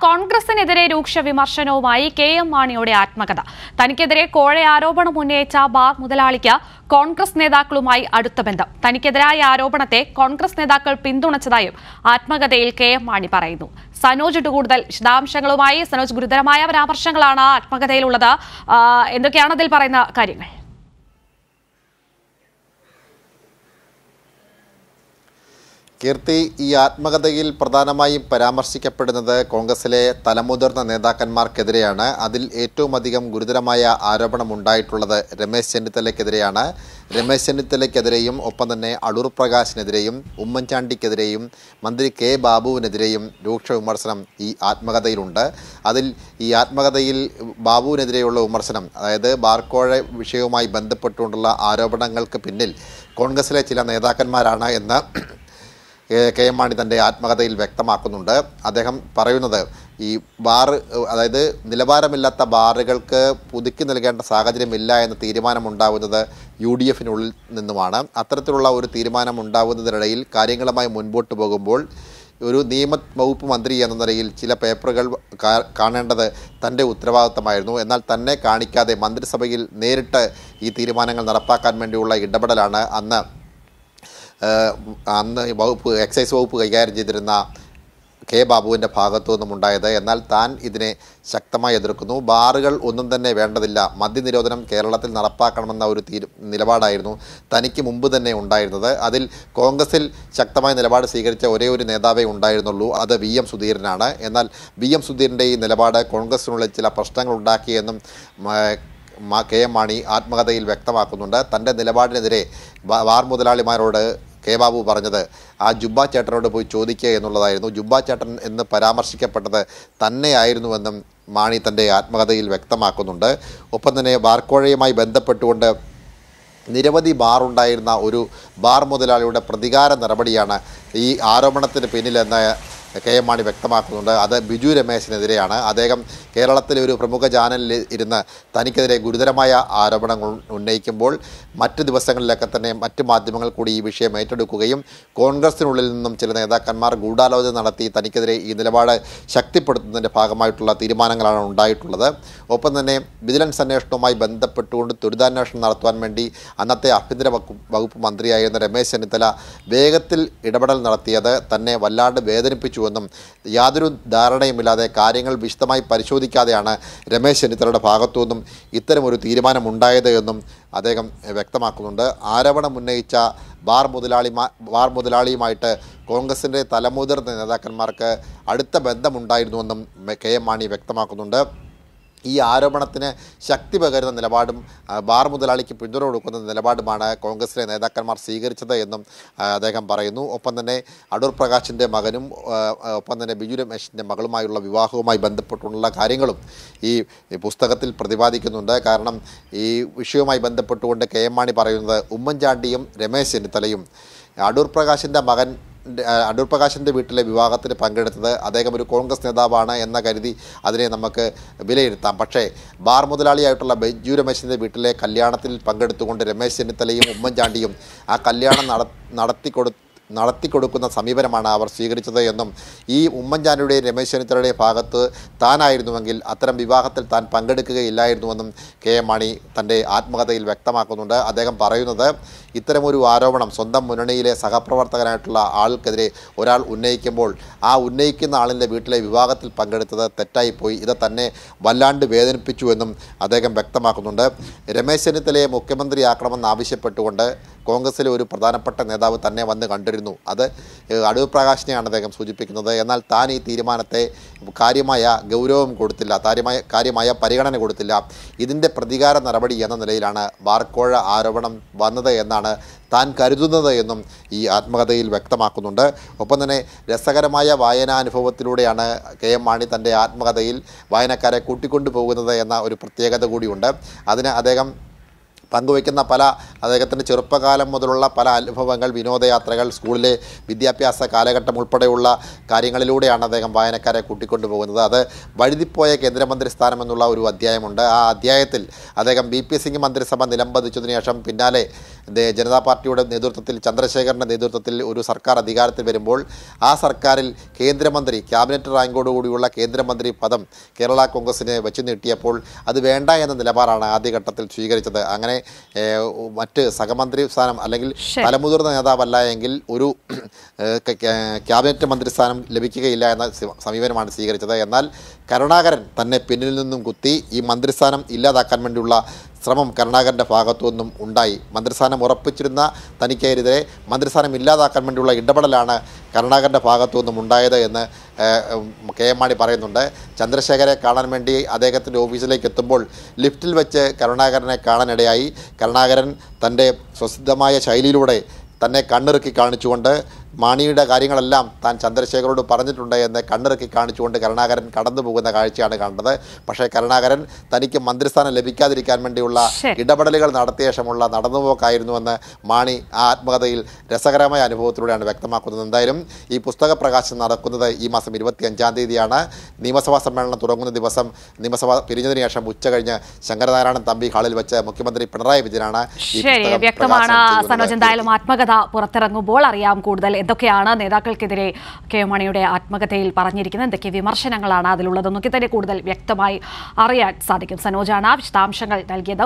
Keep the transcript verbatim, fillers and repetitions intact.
കോൺഗ്രസിനെതിരെ രൂക്ഷ വിമർശനവുമായി K M മാണിയുടെ ആത്മകഥ. തനിക്കെതിരെ കോഴ ആരോപണം ഉന്നയിച്ച ബാർ മുതലാളിക്ക് കോൺഗ്രസ് നേതാക്കളുമായി അടുത്ത ബന്ധം. തനിക്കെതിരായ ആരോപണത്തെ കോൺഗ്രസ് നേതാക്കൾ പിന്തുണച്ചതായും ആത്മകഥയിൽ കെ എം മാണി പറയുന്നു. സനോജ് കൂടുതൽ വിശദാംശങ്ങളുമായി. സനോജ്, ഗുരുതരമായ പരാമർശങ്ങളാണ് ആത്മകഥയിലുള്ളത്. എന്തൊക്കെയാണ് അതിൽ പറയുന്ന കാര്യങ്ങൾ? കീർത്തി, ഈ ആത്മകഥയിൽ പ്രധാനമായും പരാമർശിക്കപ്പെടുന്നത് കോൺഗ്രസിലെ തലമുതിർന്ന നേതാക്കന്മാർക്കെതിരെയാണ്. അതിൽ ഏറ്റവും അധികം ഗുരുതരമായ ആരോപണം ഉണ്ടായിട്ടുള്ളത് രമേശ് ചെന്നിത്തലയ്ക്കെതിരെയാണ്. രമേശ് ചെന്നിത്തലയ്ക്കെതിരെയും ഒപ്പം തന്നെ അടൂർ പ്രകാശിനെതിരെയും ഉമ്മൻചാണ്ടിക്കെതിരെയും മന്ത്രി കെ ബാബുവിനെതിരെയും രൂക്ഷ വിമർശനം ഈ ആത്മകഥയിലുണ്ട്. അതിൽ ഈ ആത്മകഥയിൽ ബാബുവിനെതിരെയുള്ള വിമർശനം, അതായത് ബാർക്കോഴ വിഷയവുമായി ബന്ധപ്പെട്ടുകൊണ്ടുള്ള ആരോപണങ്ങൾക്ക് പിന്നിൽ കോൺഗ്രസിലെ ചില നേതാക്കന്മാരാണ് എന്ന് കെ എം മാണി തൻ്റെ ആത്മകഥയിൽ വ്യക്തമാക്കുന്നുണ്ട്. അദ്ദേഹം പറയുന്നത് ഈ ബാർ, അതായത് നിലവാരമില്ലാത്ത ബാറുകൾക്ക് പുതുക്കി നൽകേണ്ട സാഹചര്യമില്ല എന്ന തീരുമാനമുണ്ടാവുന്നത് യു ഡി എഫിനുള്ളിൽ നിന്നുമാണ്. അത്തരത്തിലുള്ള ഒരു തീരുമാനം ഉണ്ടാവുന്നതിനിടയിൽ കാര്യങ്ങളുമായി മുൻപോട്ട് പോകുമ്പോൾ ഒരു നിയമ വകുപ്പ് മന്ത്രി എന്ന നിലയിൽ ചില പേപ്പറുകൾ കാണേണ്ടത് തൻ്റെ ഉത്തരവാദിത്തമായിരുന്നു. എന്നാൽ തന്നെ കാണിക്കാതെ മന്ത്രിസഭയിൽ നേരിട്ട് ഈ തീരുമാനങ്ങൾ നടപ്പാക്കാൻ വേണ്ടിയുള്ള ഇടപെടലാണ് അന്ന് അന്ന് വകുപ്പ് എക്സൈസ് വകുപ്പ് കൈകാര്യം ചെയ്തിരുന്ന കെ ബാബുവിൻ്റെ ഭാഗത്തു നിന്നും ഉണ്ടായത്. എന്നാൽ താൻ ഇതിനെ ശക്തമായി എതിർക്കുന്നു. ബാറുകൾ ഒന്നും തന്നെ വേണ്ടതില്ല, മദ്യനിരോധനം കേരളത്തിൽ നടപ്പാക്കണമെന്ന ഒരു തീരു നിലപാടായിരുന്നു തനിക്ക് മുമ്പ് തന്നെ ഉണ്ടായിരുന്നത്. അതിൽ കോൺഗ്രസിൽ ശക്തമായ നിലപാട് സ്വീകരിച്ച ഒരേ ഒരു നേതാവേ ഉണ്ടായിരുന്നുള്ളൂ, അത് വി എം സുധീരനാണ്. എന്നാൽ വി എം സുധീരൻ്റെ ഈ നിലപാട് കോൺഗ്രസിനുള്ളിൽ ചില പ്രശ്നങ്ങൾ ഉണ്ടാക്കിയെന്നും കെ എം മാണി ആത്മകഥയിൽ വ്യക്തമാക്കുന്നുണ്ട്. തൻ്റെ നിലപാടിനെതിരെ ബാർ മുതലാളിമാരോട് കെ ബാബു പറഞ്ഞത് ആ ജുബ്ബ ചേട്ടനോട് പോയി ചോദിക്കുക എന്നുള്ളതായിരുന്നു. ജുബ്ബ ചേട്ടൻ എന്ന് പരാമർശിക്കപ്പെട്ടത് തന്നെയായിരുന്നുവെന്നും മാണി തൻ്റെ ആത്മകഥയിൽ വ്യക്തമാക്കുന്നുണ്ട്. ഒപ്പം തന്നെ ബാർക്കോഴയുമായി ബന്ധപ്പെട്ടുകൊണ്ട് നിരവധി ബാറുണ്ടായിരുന്ന ഒരു ബാർ മുതലാളിയുടെ പ്രതികാര നടപടിയാണ് ഈ ആരോപണത്തിന് പിന്നിലെന്ന് കെ എം മാണി വ്യക്തമാക്കുന്നുണ്ട്. അത് ബിജു രമേശിനെതിരെയാണ്. അദ്ദേഹം കേരളത്തിലെ ഒരു പ്രമുഖ ചാനലിൽ ഇരുന്ന് തനിക്കെതിരെ ഗുരുതരമായ ആരോപണങ്ങൾ ഉന്നയിക്കുമ്പോൾ മറ്റ് ദിവസങ്ങളിലൊക്കെ തന്നെ മറ്റ് മാധ്യമങ്ങൾ കൂടി ഈ വിഷയം ഏറ്റെടുക്കുകയും കോൺഗ്രസിനുള്ളിൽ നിന്നും ചില നേതാക്കന്മാർ ഗൂഢാലോചന നടത്തി തനിക്കെതിരെ ഈ നിലപാട് ശക്തിപ്പെടുത്തുന്നതിൻ്റെ ഭാഗമായിട്ടുള്ള തീരുമാനങ്ങളാണ് ഉണ്ടായിട്ടുള്ളത്. ഒപ്പം തന്നെ വിജിലൻസ് അന്വേഷണവുമായി ബന്ധപ്പെട്ടുകൊണ്ട് ദുരിതാന്വേഷണം നടത്തുവാൻ വേണ്ടി അന്നത്തെ ആഭ്യന്തര വകുപ്പ് മന്ത്രിയായിരുന്ന രമേശ് ചെന്നിത്തല വേഗത്തിൽ ഇടപെടൽ നടത്തിയത് തന്നെ വല്ലാണ്ട് വേദനിപ്പിച്ചു എന്നും യാതൊരു ധാരണയുമില്ലാതെ കാര്യങ്ങൾ വിശദമായി പരിശോധിക്കാതെയാണ് രമേശ് ചെന്നിത്തലയുടെ ഭാഗത്തു നിന്നും ഇത്തരമൊരു തീരുമാനമുണ്ടായത് എന്നും അദ്ദേഹം വ്യക്തമാക്കുന്നുണ്ട്. ആരോപണം ഉന്നയിച്ച ബാർ മുതലാളിമാ ബാർ മുതലാളിയുമായിട്ട് കോൺഗ്രസിൻ്റെ തലമുതിർന്ന നേതാക്കന്മാർക്ക് അടുത്ത ബന്ധമുണ്ടായിരുന്നുവെന്നും കെ എം മാണി വ്യക്തമാക്കുന്നുണ്ട്. ഈ ആരോപണത്തിന് ശക്തി പകരുന്ന നിലപാടും ബാർ മുതലാളിക്ക് പിന്തുണ കൊടുക്കുന്ന നിലപാടുമാണ് കോൺഗ്രസിലെ നേതാക്കന്മാർ സ്വീകരിച്ചത് എന്നും അദ്ദേഹം പറയുന്നു. ഒപ്പം തന്നെ അടൂർ പ്രകാശിൻ്റെ മകനും ഒപ്പം തന്നെ ബിജു രമേശിൻ്റെ മകളുമായുള്ള വിവാഹവുമായി ബന്ധപ്പെട്ടുള്ള കാര്യങ്ങളും ഈ പുസ്തകത്തിൽ പ്രതിപാദിക്കുന്നുണ്ട്. കാരണം ഈ വിഷയവുമായി ബന്ധപ്പെട്ടുകൊണ്ട് കെ എം മാണി പറയുന്നത് ഉമ്മൻചാണ്ടിയും രമേശ് ചെന്നിത്തലയും അടൂർ പ്രകാശിൻ്റെ മകൻ അടൂർ പ്രകാശിൻ്റെ വീട്ടിലെ വിവാഹത്തിന് പങ്കെടുത്തത് അദ്ദേഹം ഒരു കോൺഗ്രസ് നേതാവാണ് എന്ന കരുതി അതിനെ നമുക്ക് വിലയിരുത്താം. പക്ഷേ ബാർ മുതലാളിയായിട്ടുള്ള ബിജു രമേശിൻ്റെ വീട്ടിലെ കല്യാണത്തിൽ പങ്കെടുത്തുകൊണ്ട് രമേശ് ചെന്നിത്തലയും ഉമ്മൻചാണ്ടിയും ആ കല്യാണം നട നടത്തിക്കൊടു നടത്തിക്കൊടുക്കുന്ന സമീപനമാണ് അവർ സ്വീകരിച്ചത് എന്നും ഈ ഉമ്മൻചാണ്ടിയുടെയും രമേശ് ചെന്നിത്തലയുടെയും ഭാഗത്ത് താനായിരുന്നുവെങ്കിൽ അത്തരം വിവാഹത്തിൽ താൻ പങ്കെടുക്കുകയില്ലായിരുന്നുവെന്നും കെ എം മാണി തൻ്റെ ആത്മകഥയിൽ വ്യക്തമാക്കുന്നുണ്ട്. അദ്ദേഹം പറയുന്നത് ഇത്തരമൊരു ആരോപണം സ്വന്തം മുന്നണിയിലെ സഹപ്രവർത്തകനായിട്ടുള്ള ആൾക്കെതിരെ ഒരാൾ ഉന്നയിക്കുമ്പോൾ ആ ഉന്നയിക്കുന്ന ആളിൻ്റെ വീട്ടിലെ വിവാഹത്തിൽ പങ്കെടുത്തത് തെറ്റായിപ്പോയി, ഇത് തന്നെ വല്ലാണ്ട് വേദനിപ്പിച്ചുവെന്നും അദ്ദേഹം വ്യക്തമാക്കുന്നുണ്ട്. രമേശ് ചെന്നിത്തലയെ മുഖ്യമന്ത്രിയാക്കണമെന്ന് ആവശ്യപ്പെട്ടുകൊണ്ട് കോൺഗ്രസിലെ ഒരു പ്രധാനപ്പെട്ട നേതാവ് തന്നെ വന്ന് കണ്ടിരുന്നു. അത് അടൂർ പ്രകാശിനെയാണ് അദ്ദേഹം സൂചിപ്പിക്കുന്നത്. എന്നാൽ താൻ ഈ തീരുമാനത്തെ കാര്യമായ ഗൗരവം കൊടുത്തില്ല, കാര്യമായ കാര്യമായ പരിഗണന കൊടുത്തില്ല. ഇതിൻ്റെ പ്രതികാര നടപടി എന്ന നിലയിലാണ് ബാർക്കോഴ ആരോപണം വന്നത് എന്നാണ് താൻ കരുതുന്നത് എന്നും ഈ ആത്മകഥയിൽ വ്യക്തമാക്കുന്നുണ്ട്. ഒപ്പം തന്നെ രസകരമായ വായനാനുഭവത്തിലൂടെയാണ് കെ എം മാണി തൻ്റെ ആത്മകഥയിൽ വായനക്കാരെ കൂട്ടിക്കൊണ്ടു പോകുന്നത് എന്ന ഒരു പ്രത്യേകത കൂടിയുണ്ട്. അതിന് അദ്ദേഹം പങ്കുവയ്ക്കുന്ന പല അദ്ദേഹത്തിൻ്റെ ചെറുപ്പകാലം മുതലുള്ള പല അനുഭവങ്ങൾ, വിനോദയാത്രകൾ, സ്കൂളിലെ വിദ്യാഭ്യാസ കാലഘട്ടം ഉൾപ്പെടെയുള്ള കാര്യങ്ങളിലൂടെയാണ് അദ്ദേഹം വായനക്കാരെ കൂട്ടിക്കൊണ്ടു പോകുന്നത്. അത് വഴുതിപ്പോയ കേന്ദ്രമന്ത്രി സ്ഥാനം എന്നുള്ള ഒരു അധ്യായമുണ്ട്. ആ അധ്യായത്തിൽ അദ്ദേഹം ബി പി സിംഗ് മന്ത്രിസഭ നിലംപതിച്ചതിനു ശേഷം പിന്നാലെ ജനതാ പാർട്ടിയുടെ നേതൃത്വത്തിൽ, ചന്ദ്രശേഖറിൻ്റെ നേതൃത്വത്തിൽ ഒരു സർക്കാർ അധികാരത്തിൽ വരുമ്പോൾ ആ സർക്കാരിൽ കേന്ദ്രമന്ത്രി, ക്യാബിനറ്റ് റാങ്കോടുകൂടിയുള്ള കേന്ദ്രമന്ത്രി പദം കേരള കോൺഗ്രസിന് വെച്ചു നീട്ടിയപ്പോൾ അത് വേണ്ട എന്ന നിലപാടാണ് ആദ്യഘട്ടത്തിൽ സ്വീകരിച്ചത്. അങ്ങനെ മറ്റ് സഹമന്ത്രി സ്ഥാനം അല്ലെങ്കിൽ തലമുതിർന്ന നേതാവല്ല എങ്കിൽ ഒരു ക്യാബിനറ്റ് മന്ത്രിസ്ഥാനം ലഭിക്കുകയില്ല എന്ന സമീപനമാണ് സ്വീകരിച്ചത്. എന്നാൽ കരുണാകരൻ തന്നെ പിന്നിൽ നിന്നും കുത്തി ഈ മന്ത്രിസ്ഥാനം ഇല്ലാതാക്കാൻ വേണ്ടിയുള്ള ശ്രമം കരുണാകരൻ്റെ ഭാഗത്തു നിന്നും ഉണ്ടായി. മന്ത്രിസ്ഥാനം ഉറപ്പിച്ചിരുന്ന തനിക്കെതിരെ മന്ത്രിസ്ഥാനം ഇല്ലാതാക്കാൻ വേണ്ടിയുള്ള ഇടപെടലാണ് കരുണാകരൻ്റെ ഭാഗത്തു നിന്നും ഉണ്ടായത് എന്ന് കെ എം മാണി പറയുന്നുണ്ട്. ചന്ദ്രശേഖരെ കാണാൻ വേണ്ടി അദ്ദേഹത്തിൻ്റെ ഓഫീസിലേക്ക് എത്തുമ്പോൾ ലിഫ്റ്റിൽ വെച്ച് കരുണാകരനെ കാണാനിടയായി. കരുണാകരൻ തൻ്റെ സ്വസിദ്ധമായ ശൈലിയിലൂടെ തന്നെ കണ്ണിറുക്കി കാണിച്ചുകൊണ്ട് മാണിയുടെ കാര്യങ്ങളെല്ലാം താൻ ചന്ദ്രശേഖരോട് പറഞ്ഞിട്ടുണ്ട് എന്ന് കണ്ണിറുക്കി കാണിച്ചുകൊണ്ട് കരുണാകരൻ കടന്നു പോകുന്ന കാഴ്ചയാണ് കണ്ടത്. പക്ഷേ കരുണാകരൻ തനിക്ക് മന്ത്രിസ്ഥാനം ലഭിക്കാതിരിക്കാൻ വേണ്ടിയുള്ള ഇടപെടലുകൾ നടത്തിയ ശേഷമുള്ള നടന്നുപോക്കായിരുന്നുവെന്ന് മാണി ആ ആത്മകഥയിൽ രസകരമായ അനുഭവത്തിലൂടെയാണ് വ്യക്തമാക്കുന്നത്. എന്തായാലും ഈ പുസ്തക പ്രകാശനം നടക്കുന്നത് ഈ മാസം ഇരുപത്തി അഞ്ചാം തീയതിയാണ്. നിയമസഭാ സമ്മേളനം തുടങ്ങുന്ന ദിവസം നിയമസഭ പിരിഞ്ഞതിന് ശേഷം ഉച്ച കഴിഞ്ഞ് ശങ്കരനാരായണൻ തമ്പി ഹാളിൽ വെച്ച് മുഖ്യമന്ത്രി പിണറായി വിജയനാണ് വ്യക്തമാണ്. സനോജ്, എന്തായാലും ആത്മകഥ പുറത്തിറങ്ങുമ്പോൾ അറിയാം കൂടുതൽ എന്തൊക്കെയാണ് നേതാക്കൾക്കെതിരെ കെ എം മാണിയുടെ ആത്മകഥയിൽ പറഞ്ഞിരിക്കുന്നത്, എന്തൊക്കെ വിമർശനങ്ങളാണ് അതിലുള്ളതെന്നൊക്കെ തന്നെ കൂടുതൽ വ്യക്തമായി അറിയാൻ സാധിക്കും. സനോജാണ് വിശദാംശങ്ങൾ നൽകിയത്.